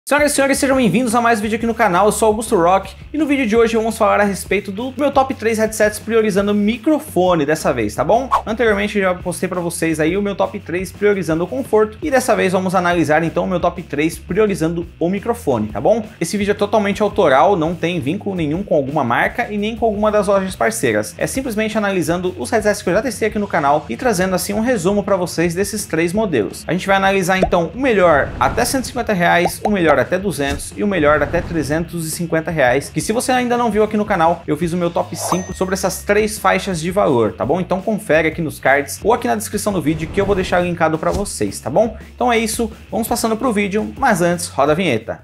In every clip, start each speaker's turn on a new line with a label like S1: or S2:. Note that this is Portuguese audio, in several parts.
S1: Senhoras e senhores, sejam bem-vindos a mais um vídeo aqui no canal. Eu sou Augusto Rock e no vídeo de hoje vamos falar a respeito do meu top 3 headsets priorizando microfone dessa vez, tá bom? Anteriormente eu já postei pra vocês aí o meu top 3 priorizando o conforto e dessa vez vamos analisar então o meu top 3 priorizando o microfone, tá bom? Esse vídeo é totalmente autoral, não tem vínculo nenhum com alguma marca e nem com alguma das lojas parceiras. É simplesmente analisando os headsets que eu já testei aqui no canal e trazendo assim um resumo pra vocês desses três modelos. A gente vai analisar então o melhor até R$150, o melhor até 200 e o melhor até R$350, que se você ainda não viu aqui no canal, eu fiz o meu top 5 sobre essas três faixas de valor, tá bom? Então confere aqui nos cards ou aqui na descrição do vídeo que eu vou deixar linkado para vocês, tá bom? Então é isso, vamos passando pro vídeo, mas antes, roda a vinheta.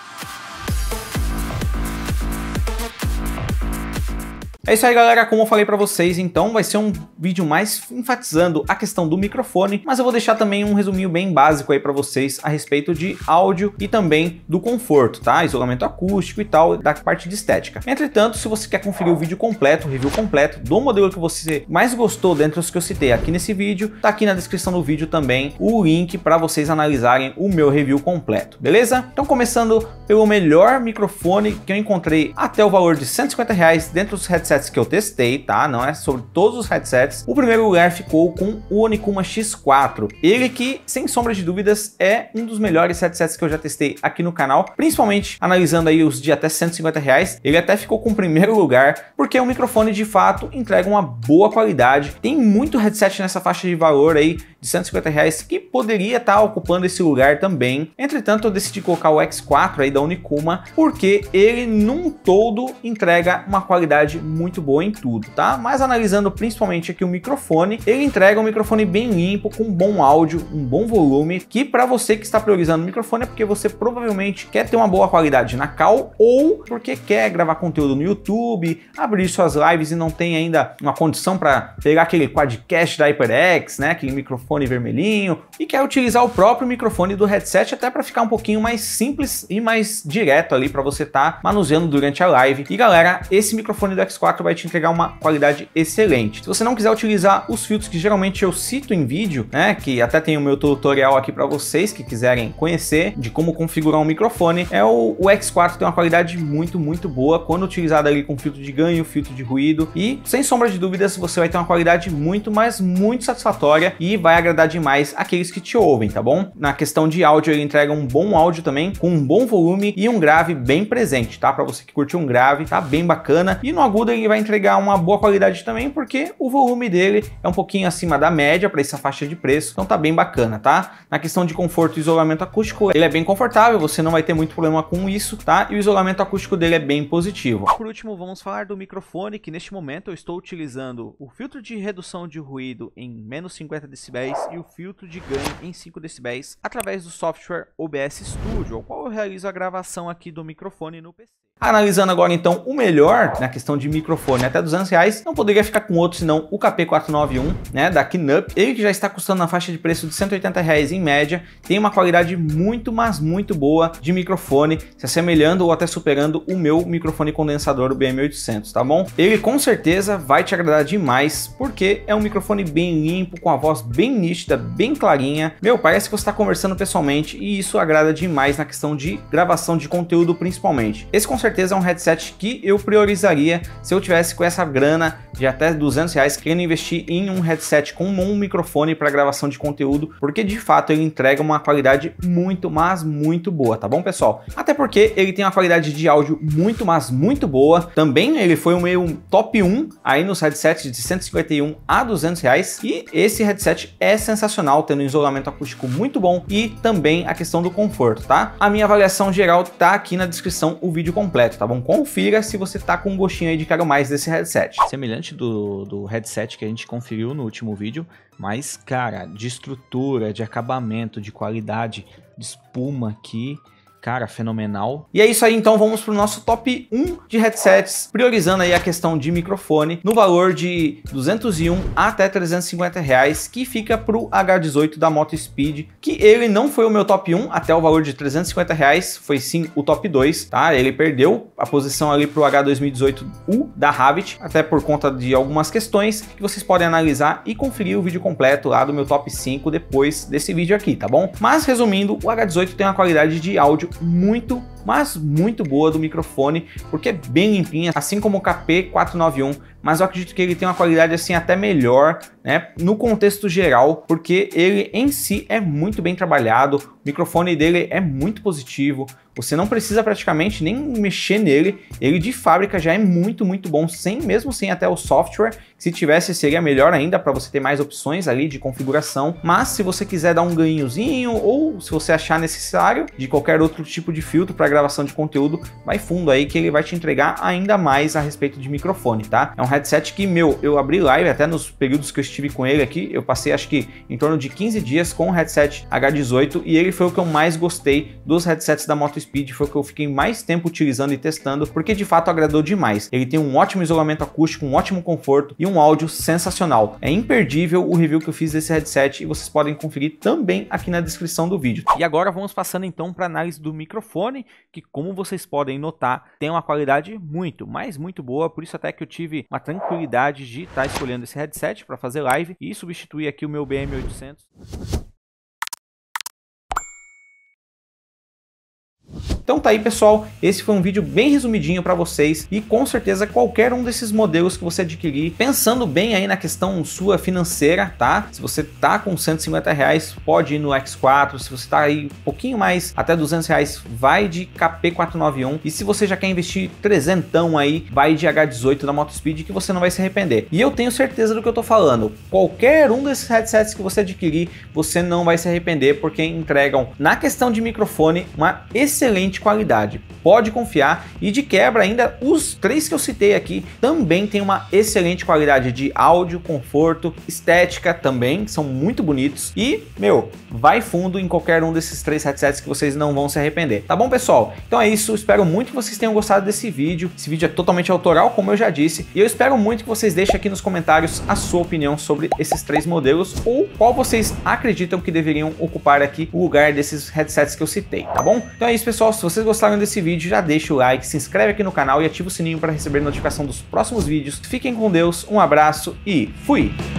S1: É isso aí, galera, como eu falei pra vocês, então vai ser um vídeo mais enfatizando a questão do microfone, mas eu vou deixar também um resuminho bem básico aí pra vocês a respeito de áudio e também do conforto, tá? Isolamento acústico e tal, da parte de estética. Entretanto, se você quer conferir o vídeo completo, o review completo do modelo que você mais gostou dentre os que eu citei aqui nesse vídeo, tá aqui na descrição do vídeo também o link pra vocês analisarem o meu review completo, beleza? Então começando pelo melhor microfone que eu encontrei até o valor de R$150 dentro dos headsets que eu testei, tá? Não é sobre todos os headsets. O primeiro lugar ficou com o Onicuma X4. Ele que, sem sombra de dúvidas, é um dos melhores headsets que eu já testei aqui no canal, principalmente analisando aí os de até R$150. Ele até ficou com o primeiro lugar, porque o microfone de fato entrega uma boa qualidade. Tem muito headset nessa faixa de valor aí de R$150 que poderia estar ocupando esse lugar também. Entretanto, eu decidi colocar o X4 aí da Onicuma, porque ele num todo entrega uma qualidade muito boa em tudo, tá? Mas analisando principalmente aqui o microfone, ele entrega um microfone bem limpo, com bom áudio, um bom volume, que para você que está priorizando o microfone é porque você provavelmente quer ter uma boa qualidade na call ou porque quer gravar conteúdo no YouTube, abrir suas lives e não tem ainda uma condição para pegar aquele quadcast da HyperX, né? Aquele microfone vermelhinho, e quer utilizar o próprio microfone do headset até para ficar um pouquinho mais simples e mais direto ali para você estar manuseando durante a live. E galera, esse microfone do X4 vai te entregar uma qualidade excelente. Se você não quiser utilizar os filtros que geralmente eu cito em vídeo, né, que até tem o meu tutorial aqui para vocês que quiserem conhecer de como configurar um microfone, o X4 tem uma qualidade muito boa quando utilizado ali com filtro de ganho, filtro de ruído, e sem sombra de dúvidas você vai ter uma qualidade muito satisfatória e vai agradar demais aqueles que te ouvem, tá bom? Na questão de áudio, ele entrega um bom áudio também, com um bom volume e um grave bem presente, tá? Para você que curte um grave, tá bem bacana. E no agudo ele vai entregar uma boa qualidade também, porque o volume dele é um pouquinho acima da média para essa faixa de preço, então tá bem bacana, tá? Na questão de conforto e isolamento acústico, ele é bem confortável, você não vai ter muito problema com isso, tá? E o isolamento acústico dele é bem positivo. Por último, vamos falar do microfone, que neste momento eu estou utilizando o filtro de redução de ruído em menos 50 dB e o filtro de ganho em 5 dB através do software OBS Studio, ao qual eu realizo a gravação aqui do microfone no PC. Analisando agora então o melhor na questão de microfone até R$200, não poderia ficar com outro senão o KP491, né, da Kinup. Ele que já está custando na faixa de preço de R$180 em média, tem uma qualidade muito boa de microfone, se assemelhando ou até superando o meu microfone condensador, o BM800, tá bom? Ele com certeza vai te agradar demais, porque é um microfone bem limpo, com a voz bem nítida, bem clarinha. Meu, parece que você está conversando pessoalmente e isso agrada demais na questão de gravação de conteúdo principalmente. Esse com certeza é um headset que eu priorizaria se eu tivesse com essa grana de até R$200 querendo investir em um headset com um microfone para gravação de conteúdo, porque de fato ele entrega uma qualidade muito boa, tá bom, pessoal? Até porque ele tem uma qualidade de áudio muito boa. Também ele foi o meu top 1 aí nos headsets de R$151 a R$200 e esse headset é sensacional, tendo um isolamento acústico muito bom e também a questão do conforto, tá? A minha avaliação geral tá aqui na descrição, o vídeo completo, tá bom? Confira se você tá com um gostinho aí de quero mais desse headset. Semelhante do headset que a gente conferiu no último vídeo, mas, cara, de estrutura, de acabamento, de qualidade, de espuma aqui, cara, fenomenal. E é isso aí, então vamos para o nosso top 1 de headsets, priorizando aí a questão de microfone, no valor de R$201 até R$350, que fica para o H18 da Moto Speed, que ele não foi o meu top 1 até o valor de R$350, foi sim o top 2, tá? Ele perdeu a posição ali para o H2018U da Havit, até por conta de algumas questões que vocês podem analisar e conferir o vídeo completo lá do meu top 5 depois desse vídeo aqui, tá bom? Mas resumindo, o H18 tem uma qualidade de áudio muito, mas muito boa do microfone, porque é bem limpinha, assim como o KP491, mas eu acredito que ele tem uma qualidade assim até melhor, né, no contexto geral, porque ele em si é muito bem trabalhado, o microfone dele é muito positivo, você não precisa praticamente nem mexer nele, ele de fábrica já é muito bom, mesmo sem até o software, se tivesse seria melhor ainda para você ter mais opções ali de configuração, mas se você quiser dar um ganhozinho ou se você achar necessário de qualquer outro tipo de filtro para gravação de conteúdo, vai fundo aí que ele vai te entregar ainda mais a respeito de microfone, tá? É um headset que, eu abri live até nos períodos que eu estive com ele aqui, eu passei acho que em torno de 15 dias com o headset H18 e ele foi o que eu mais gostei dos headsets da Motospeed, foi o que eu fiquei mais tempo utilizando e testando, porque de fato agradou demais. Ele tem um ótimo isolamento acústico, um ótimo conforto e um áudio sensacional. É imperdível o review que eu fiz desse headset e vocês podem conferir também aqui na descrição do vídeo. E agora vamos passando então para análise do microfone, que como vocês podem notar, tem uma qualidade muito boa, por isso até que eu tive uma tranquilidade de estar escolhendo esse headset para fazer live e substituir aqui o meu BM800. Então tá aí, pessoal, esse foi um vídeo bem resumidinho para vocês e com certeza qualquer um desses modelos que você adquirir, pensando bem aí na questão sua financeira, tá? Se você tá com R$150, pode ir no X4, se você tá aí um pouquinho mais, até R$200, vai de KP491 e se você já quer investir 300 aí, vai de H18 da Motospeed que você não vai se arrepender. E eu tenho certeza do que eu tô falando, qualquer um desses headsets que você adquirir, você não vai se arrepender porque entregam, na questão de microfone, uma excelente qualidade, pode confiar e de quebra ainda os três que eu citei aqui também tem uma excelente qualidade de áudio, conforto, estética também, são muito bonitos e, vai fundo em qualquer um desses três headsets que vocês não vão se arrepender, tá bom, pessoal? Então é isso, espero muito que vocês tenham gostado desse vídeo, esse vídeo é totalmente autoral, como eu já disse, e eu espero muito que vocês deixem aqui nos comentários a sua opinião sobre esses três modelos ou qual vocês acreditam que deveriam ocupar aqui o lugar desses headsets que eu citei, tá bom? Então é isso, pessoal, se vocês gostaram desse vídeo, já deixa o like, se inscreve aqui no canal e ativa o sininho para receber notificação dos próximos vídeos. Fiquem com Deus, um abraço e fui!